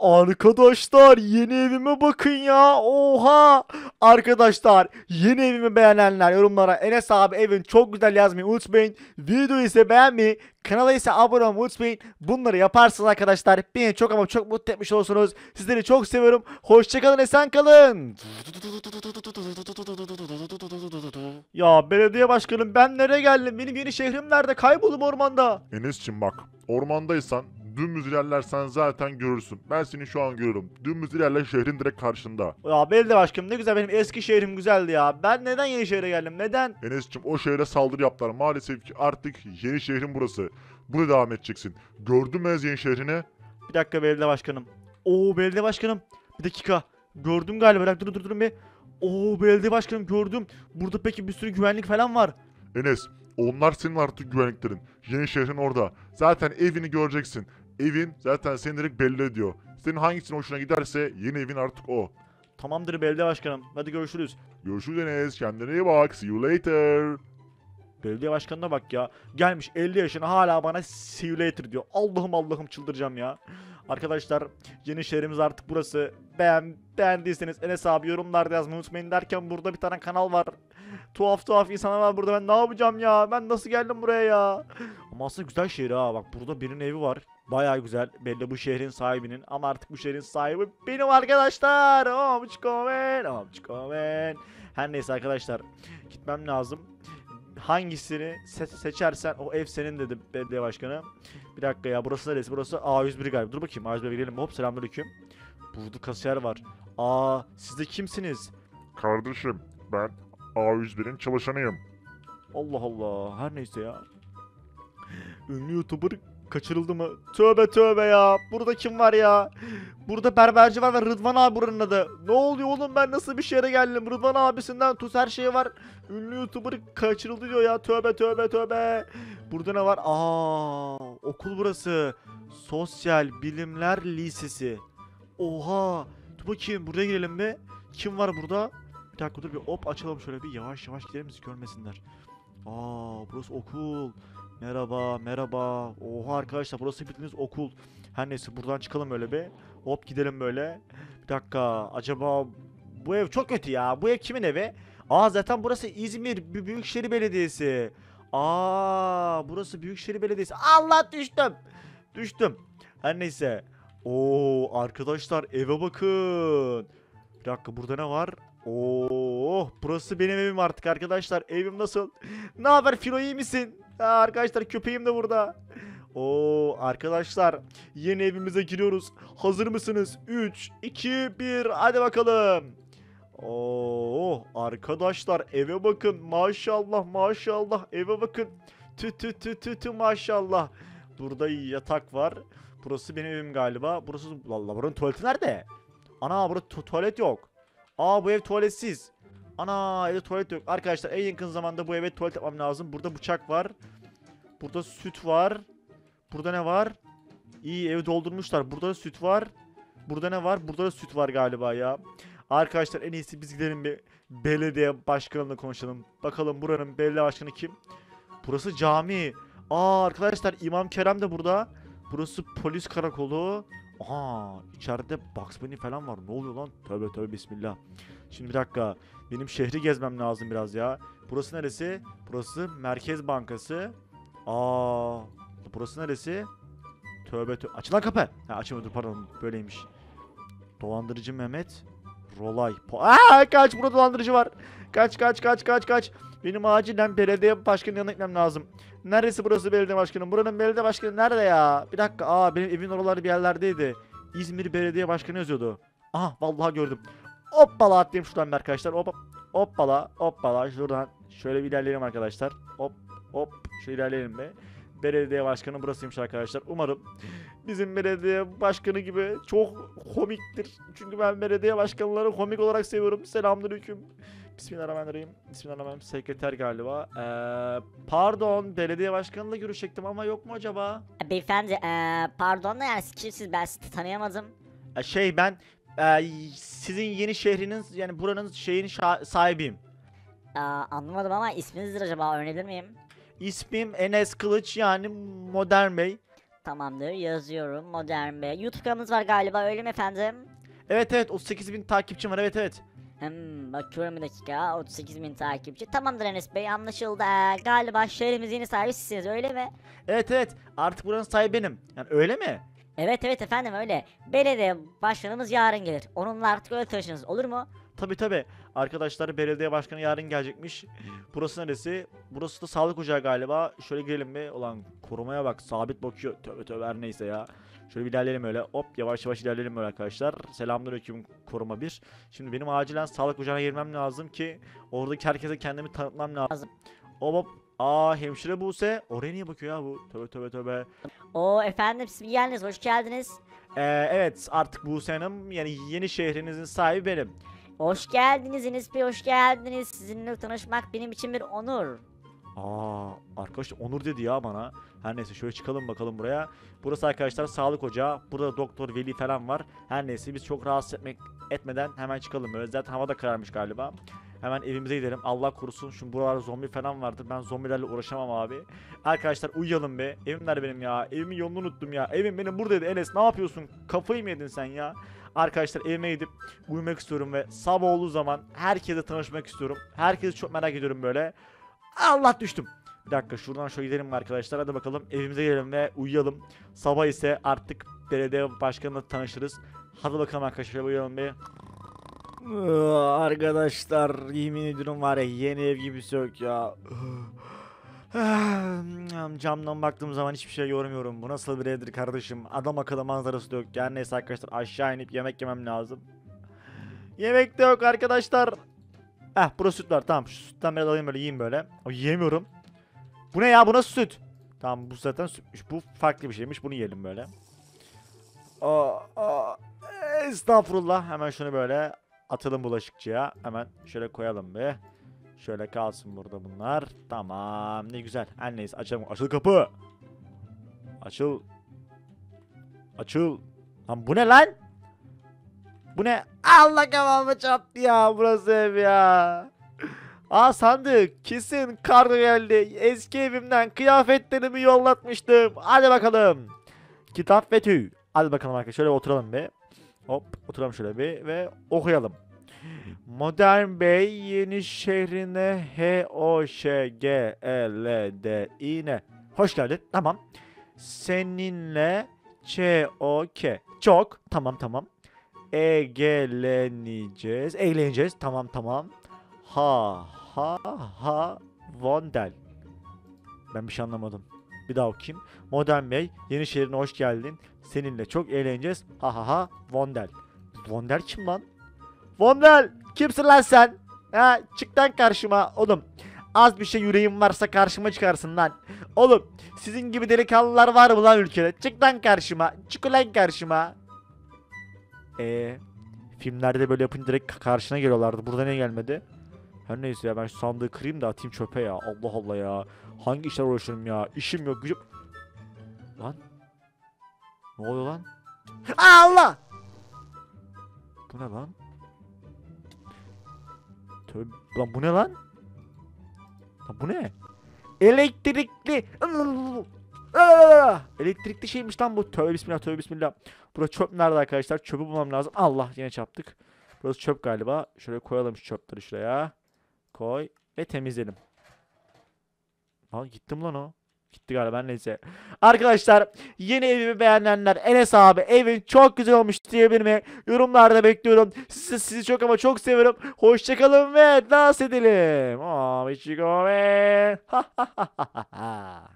Arkadaşlar yeni evime bakın ya. Oha. Arkadaşlar yeni evimi beğenenler yorumlara Enes abi evin çok güzel yazmayı unutmayın. Videoyu ise beğenmeyi, kanala ise abone olmayı unutmayın. Bunları yaparsınız arkadaşlar. Beni çok ama çok mutlu etmiş olursunuz. Sizleri çok seviyorum. Hoşçakalın, esen kalın. Ya belediye başkanım, ben nereye geldim? Benim yeni şehrim nerede? Kayboldum ormanda. Enes'cim bak, ormandaysan dümdüz ilerlersen zaten görürsün. Ben seni şu an görüyorum. Dümdüz ilerle, şehrin direkt karşında. Ya belediye başkanım, ne güzel, benim eski şehrim güzeldi ya. Ben neden yeni şehre geldim? Neden? Enes'cim o şehre saldırı yaptılar. Maalesef ki artık yeni şehrin burası. Burada devam edeceksin. Gördün mü yeni şehrini? Bir dakika belediye başkanım. Oo belediye başkanım. Bir dakika. Gördüm galiba. Bir dakika, durun bir. Oo belediye başkanım, gördüm. Burada peki bir sürü güvenlik falan var. Enes, onlar senin artık güvenliklerin. Yeni şehrin orada. Zaten evini göreceksin. Evin zaten seni direkt belli ediyor. Senin hangisinin hoşuna giderse yeni evin artık o. Tamamdır belediye başkanım. Hadi görüşürüz. Görüşürüz Enes. Kendine iyi bak. See you later. Belediye başkanına bak ya. Gelmiş 50 yaşına hala bana see you later diyor. Allah'ım Allah'ım, çıldıracağım ya. Arkadaşlar yeni şehrimiz artık burası. Beğendiyseniz Enes abi yorumlarda yazmayı unutmayın derken burada bir tane kanal var. Tuhaf tuhaf insanlar var burada, ben ne yapacağım ya? Ben nasıl geldim buraya ya? Ama aslında güzel şehir ha. Bak burada birinin evi var. Baya güzel. Belli bu şehrin sahibinin. Ama artık bu şehrin sahibi benim arkadaşlar. Omçkomen. Her neyse arkadaşlar. Gitmem lazım. Hangisini seçersen o ev senin dedi belediye başkanı. Bir dakika ya, burası neresi? Burası A101 galiba. Dur bakayım, A101'e girelim. Hop, selamünaleyküm. Burada kasiyer var. Siz de kimsiniz? Kardeşim, ben A101'in çalışanıyım. Allah Allah. Her neyse ya. Ünlü YouTuber kaçırıldı mı? Tövbe tövbe ya. Burada kim var ya? Burada berberci var ve Rıdvan abi buranın adı. Ne oluyor oğlum, ben nasıl bir şehre geldim? Rıdvan abisinden tut her şey var. Ünlü YouTuber kaçırıldı diyor ya. Tövbe tövbe tövbe. Burada ne var? Okul burası. Sosyal Bilimler Lisesi. Oha. Dur bakayım, buraya girelim mi? Kim var burada? Bir dakika dur bir, hop açalım şöyle bir, yavaş yavaş gidelim bizi görmesinler. Burası okul. Merhaba merhaba. Oha arkadaşlar, burası bildiğiniz okul. Her neyse buradan çıkalım öyle bir. Hop gidelim böyle. Bir dakika, acaba bu ev çok kötü ya. Bu ev kimin evi? Zaten burası İzmir Büyükşehir Belediyesi. Burası Büyükşehir Belediyesi. Allah, düştüm. Düştüm. Her neyse. Arkadaşlar eve bakın. Bir dakika, burada ne var? Burası benim evim artık arkadaşlar. Evim nasıl? Ne haber Filo, iyi misin? Arkadaşlar köpeğim de burada. Arkadaşlar yeni evimize giriyoruz. Hazır mısınız? 3, 2, 1, hadi bakalım. Arkadaşlar eve bakın. Maşallah maşallah, eve bakın. Tü maşallah. Burada yatak var. Burası benim evim galiba. Burası, vallahi buranın tuvaleti nerede? Ana, burada tuvalet yok. Bu ev tuvaletsiz. Ana, evde tuvalet yok. Arkadaşlar en yakın zamanda bu eve tuvalet yapmam lazım. Burada bıçak var. Burada süt var. Burada ne var? İyi, evi doldurmuşlar. Burada da süt var. Burada ne var? Burada da süt var galiba ya. Arkadaşlar en iyisi biz gidelim bir belediye başkanıyla konuşalım. Bakalım buranın belediye başkanı kim? Burası cami. Arkadaşlar İmam Kerem de burada. Burası polis karakolu. İçeride Bugs Bunny falan var. Ne oluyor lan? Tövbe tövbe bismillah. Şimdi bir dakika. Benim şehri gezmem lazım biraz ya. Burası neresi? Burası Merkez Bankası. Burası neresi? Tövbe tövbe. Açılan kapı. Açılmadı, pardon. Böyleymiş. Dolandırıcı Mehmet. Rolay. Kaç, burada dolandırıcı var. Kaç. Benim acilen belediye başkanının yanına gitmem lazım. Neresi burası belediye başkanı? Buranın belediye başkanı nerede ya? Bir dakika. Benim evin oraları bir yerlerdeydi. İzmir Belediye Başkanı yazıyordu. Vallahi gördüm. Hoppala atlayayım şuradan arkadaşlar. Hoppala. Şuradan şöyle bir ilerleyelim arkadaşlar. Hop. Şöyle ilerleyelim be. Belediye başkanı burasıymış arkadaşlar. Umarım bizim belediye başkanı gibi çok komiktir. Çünkü ben belediye başkanları komik olarak seviyorum. Selamünaleyküm. Bismillahirrahmanirrahim. Sekreter galiba. Pardon, belediye başkanıyla görüşecektim ama yok mu acaba? Beyefendi pardon da yani siz kimsiniz, ben sizi tanıyamadım. Ben sizin yeni şehriniz, yani buranın sahibiyim. Anlamadım ama isminiz nedir acaba, öğrenebilir miyim? İsmim Enes Kılıç, yani Modern Bey. Tamamdır, yazıyorum. Modern Bey. YouTube kanalınız var galiba, öyle mi efendim? Evet evet 38.000 takipçim var, evet evet. Bakıyorum bir dakika. 38.000 takipçi. Tamamdır Enes Bey, anlaşıldı. Galiba şehrimizin yeni sahibi sizsiniz, öyle mi? Evet evet artık buranın sahibi benim. Yani öyle mi? Evet evet efendim, öyle. Belediye başkanımız yarın gelir. Onunla artık öyle tanışırız, olur mu? Tabi tabi. Arkadaşlar belediye başkanı yarın gelecekmiş. Burası neresi? Burası da sağlık ocağı galiba. Şöyle girelim bir. Ulan korumaya bak, sabit bakıyor. Tövbe tövbe, her neyse ya. Şöyle bir ilerleyelim öyle. Hop yavaş yavaş ilerleyelim böyle arkadaşlar. Selamünaleyküm koruma bir. Şimdi benim acilen sağlık ocağına girmem lazım ki oradaki herkese kendimi tanıtmam lazım. Hop hop. Aa, hemşire Buse. Oraya niye bakıyor ya bu? Tövbe tövbe tövbe. O efendim, siz geldiniz, hoş geldiniz. Evet artık Buse Hanım, yani yeni şehrinizin sahibi benim. Hoş geldiniz Enes Bey, hoş geldiniz. Sizinle tanışmak benim için bir onur. Aa, arkadaşlar Onur dedi ya bana. Her neyse şöyle çıkalım bakalım buraya. Burası arkadaşlar sağlık ocağı. Burada doktor Veli falan var. Her neyse biz çok rahatsız etmeden hemen çıkalım böyle. Zaten hava da kararmış galiba. Hemen evimize gidelim. Allah korusun. Şu buralarda zombi falan vardır. Ben zombilerle uğraşamam abi. Arkadaşlar uyuyalım be. Evim nerede benim ya? Evimin yolunu unuttum ya. Evim benim buradaydı. Enes ne yapıyorsun? Kafayı mı yedin sen ya? Arkadaşlar evime gidip uyumak istiyorum ve sabah olduğu zaman herkese tanışmak istiyorum. Herkesi çok merak ediyorum böyle. Allah düştüm. Bir dakika şuradan şöyle gidelim arkadaşlar. Hadi bakalım evimize gelelim ve uyuyalım. Sabah ise artık belediye başkanıyla tanışırız. Hadi bakalım arkadaşlar, uyuyalım bir. Arkadaşlar yemin ediyorum var ya, yeni ev gibi yok ya. Camdan baktığım zaman hiçbir şey görmüyorum. Bu nasıl bir evdir kardeşim? Adam akıllı manzarası da yok. Yani neyse arkadaşlar, aşağı inip yemek yemem lazım. Yemek de yok arkadaşlar. Burası süt var, tamam. Şu sütten biraz alayım böyle, yiyeyim böyle. Yiyemiyorum. Bu ne ya, bu nasıl süt? Tamam, bu zaten sütmüş. Bu farklı bir şeymiş, bunu yiyelim böyle. Estağfurullah. Hemen şunu böyle atalım bulaşıkçıya. Hemen şöyle koyalım bir. Şöyle kalsın burada bunlar. Tamam, ne güzel. Her neyse açalım. Açıl kapı. Açıl. Açıl. Lan bu ne lan? Bu ne? Allah kafamı çarptı ya, burası ev ya. Sandık. Kesin kargo geldi. Eski evimden kıyafetlerimi yollatmıştım. Hadi bakalım. Kitap ve tüy. Hadi bakalım arkadaşlar, şöyle oturalım bir. Hop oturalım şöyle bir ve okuyalım. Modern Bey yeni şehrine HOŞGELDİ'ne hoş geldin. Tamam. Seninle ÇOK. Çok. Tamam tamam. Eğleneceğiz. Eğleneceğiz. Tamam tamam. Ha ha ha Vondel. Ben bir şey anlamadım. Bir daha okuyayım. Modern Bey yeni şehrine hoş geldin. Seninle çok eğleneceğiz. Ha ha ha Vondel. Vondel kim lan? Vondel! Kimsin lan sen? Çık lan karşıma oğlum. Az bir şey yüreğin varsa karşıma çıkarsın lan. Oğlum sizin gibi delikanlılar var mı lan ülkede? Çık lan karşıma. Çık lan karşıma. Filmlerde böyle yapınca direkt karşına geliyorlardı. Burada ne gelmedi? Her neyse ya, ben şu sandığı kırayım da atayım çöpe ya. Allah Allah ya. Hangi işler uğraşırım ya? İşim yok, gücüm. Lan. Ne oluyor lan? Allah! Bu ne lan? Tövbe, lan bu ne lan? Lan bu ne? Elektrikli. Elektrikli şeymiş lan bu. Tövbe bismillah, tövbe bismillah. Burada çöp nerede arkadaşlar? Çöpü bulmam lazım. Allah, yine çarptık. Burası çöp galiba. Şöyle koyalım şu çöpleri şuraya. Koy ve temizleyelim. Gittim lan o. Gitti galiba, neyse. Arkadaşlar yeni evimi beğenenler, Enes abi evin çok güzel olmuş diyebilir mi? Yorumlarda bekliyorum. Sizi çok ama çok seviyorum. Hoşçakalın ve dans edelim.